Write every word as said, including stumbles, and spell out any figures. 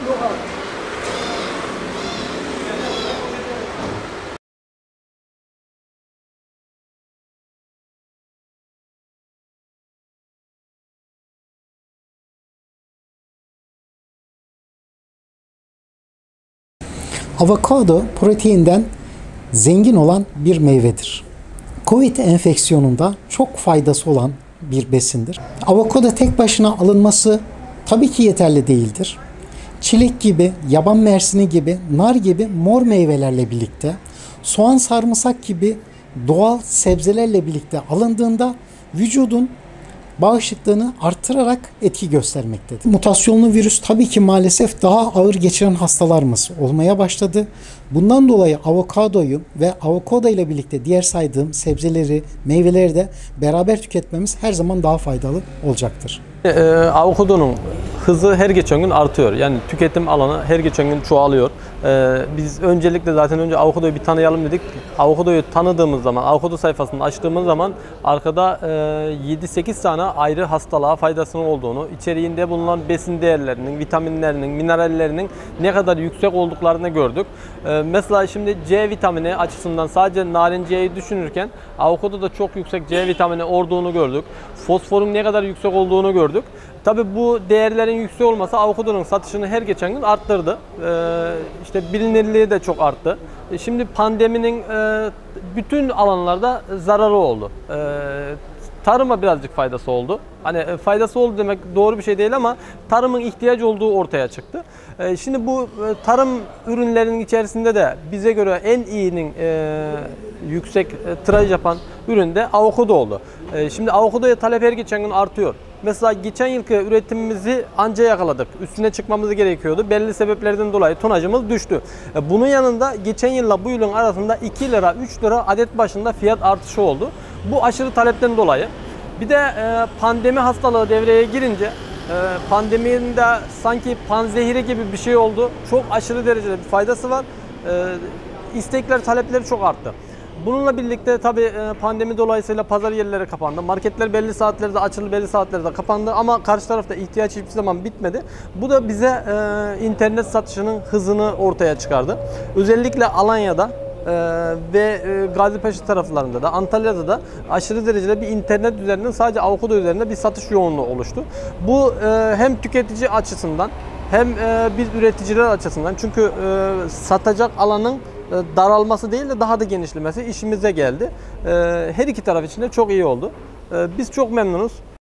Avokado proteinden zengin olan bir meyvedir. Covid enfeksiyonunda çok faydası olan bir besindir. Avokado tek başına alınması tabii ki yeterli değildir. Çilek gibi, yaban mersini gibi, nar gibi mor meyvelerle birlikte, soğan, sarımsak gibi doğal sebzelerle birlikte alındığında vücudun bağışıklığını arttırarak etki göstermektedir. Mutasyonlu virüs tabii ki maalesef daha ağır geçiren hastalarımız olmaya başladı. Bundan dolayı avokadoyu ve avokado ile birlikte diğer saydığım sebzeleri, meyveleri de beraber tüketmemiz her zaman daha faydalı olacaktır. Ee, avokadonun hızı her geçen gün artıyor. Yani tüketim alanı her geçen gün çoğalıyor. Ee, biz öncelikle zaten önce avokadoyu bir tanıyalım dedik. Avokadoyu tanıdığımız zaman, avokado sayfasını açtığımız zaman arkada e, yedi sekiz tane ayrı hastalığa faydasının olduğunu, içeriğinde bulunan besin değerlerinin, vitaminlerinin, minerallerinin ne kadar yüksek olduklarını gördük. Ee, mesela şimdi C vitamini açısından sadece narinciyeyi düşünürken avokadoda çok yüksek C vitamini olduğunu gördük. Fosforun ne kadar yüksek olduğunu gördük. Tabii bu değerlerin yüksek olması avokadonun satışını her geçen gün arttırdı. Ee, işte bilinirliği de çok arttı. Şimdi pandeminin e, bütün alanlarda zararı oldu. Ee, tarıma birazcık faydası oldu. Hani faydası oldu demek doğru bir şey değil ama tarımın ihtiyacı olduğu ortaya çıktı. Ee, şimdi bu tarım ürünlerinin içerisinde de bize göre en iyinin e, yüksek e, tiraj yapan ürün de avokado oldu. E, şimdi avokadoya talep her geçen gün artıyor. Mesela geçen yılki üretimimizi anca yakaladık. Üstüne çıkmamız gerekiyordu. Belli sebeplerden dolayı tonajımız düştü. Bunun yanında geçen yılla bu yılın arasında iki lira, üç lira adet başında fiyat artışı oldu. Bu aşırı talepten dolayı. Bir de pandemi hastalığı devreye girince pandeminin de sanki panzehiri gibi bir şey oldu. Çok aşırı derecede bir faydası var. İstekler, talepleri çok arttı. Bununla birlikte tabii pandemi dolayısıyla pazar yerleri kapandı. Marketler belli saatlerde açıldı, belli saatlerde kapandı ama karşı tarafta ihtiyaç hiçbir zaman bitmedi. Bu da bize e, internet satışının hızını ortaya çıkardı. Özellikle Alanya'da e, ve e, Gazipaşa taraflarında da, Antalya'da da aşırı derecede bir internet üzerinden sadece avokado üzerinde bir satış yoğunluğu oluştu. Bu e, hem tüketici açısından hem e, biz üreticiler açısından çünkü e, satacak alanın daralması değil de daha da genişlemesi işimize geldi. Her iki taraf için de çok iyi oldu. Biz çok memnunuz.